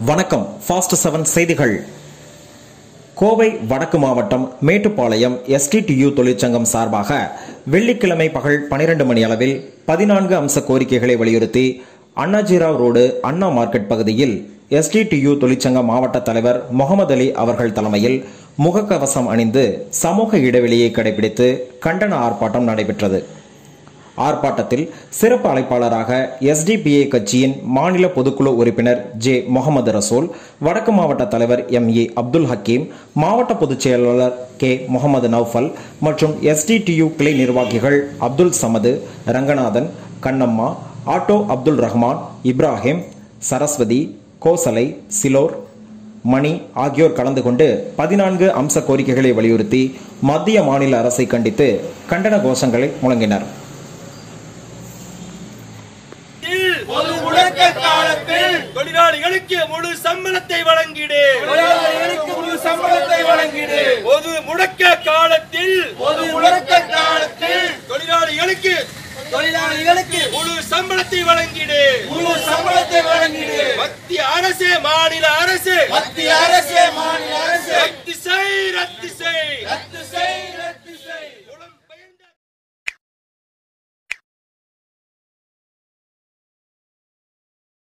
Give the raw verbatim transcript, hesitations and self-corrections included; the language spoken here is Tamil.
வணக்கம். ஃபாஸ்ட் செவன் செய்திகள். கோவை வடக்கு மாவட்டம் மேட்டுப்பாளையம் எஸ்டிடியு தொழிற்சங்கம் சார்பாக வெள்ளிக்கிழமை பகல் பனிரெண்டு மணி அளவில் பதினான்கு அம்ச கோரிக்கைகளை வலியுறுத்தி அண்ணாஜிராவ் ரோடு அண்ணா மார்க்கெட் பகுதியில் எஸ்டிடியு தொழிற்சங்க மாவட்ட தலைவர் முகமது அலி அவர்கள் தலைமையில் முகக்கவசம் அணிந்து சமூக இடைவெளியை கடைபிடித்து கண்டன ஆர்ப்பாட்டம் நடைபெற்றது. ஆர்ப்பாட்டத்தில் சிறப்பு அழைப்பாளராக எஸ்டிபிஐ கட்சியின் மாநில பொதுக்குழு உறுப்பினர் ஜே முகமது ரசூல், வடக்கு மாவட்ட தலைவர் எம் இ.அப்துல் ஹக்கீம், மாவட்ட பொதுச் செயலாளர் கே முகமது நௌஃபல் மற்றும் எஸ்டிடியு கிளை நிர்வாகிகள் அப்துல் சமது, ரங்கநாதன், கண்ணம்மா, ஆட்டோ அப்துல் ரஹ்மான், இப்ராஹிம், சரஸ்வதி, கோசலை, சிலோர், மணி ஆகியோர் கலந்து கொண்டு பதினான்கு அம்ச கோரிக்கைகளை வலியுறுத்தி மத்திய மாநில அரசை கண்டித்து கண்டன கோஷங்களை முழங்கினர். தொழிலாளிகளுக்கு முழு சம்பளத்தை வழங்கிடு. முழு சம்பளத்தை வழங்கிடு. பொது முடக்க காலத்தில் பொது முடக்க காலத்தில் தொழிலாளிகளுக்கு தொழிலாளிகளுக்கு முழு சம்பளத்தை வழங்கிடு. முழு சம்பளத்தை வழங்கிடு. மத்திய அரசு, மாநில அரசு, மத்திய அரசு, மாநில அரசு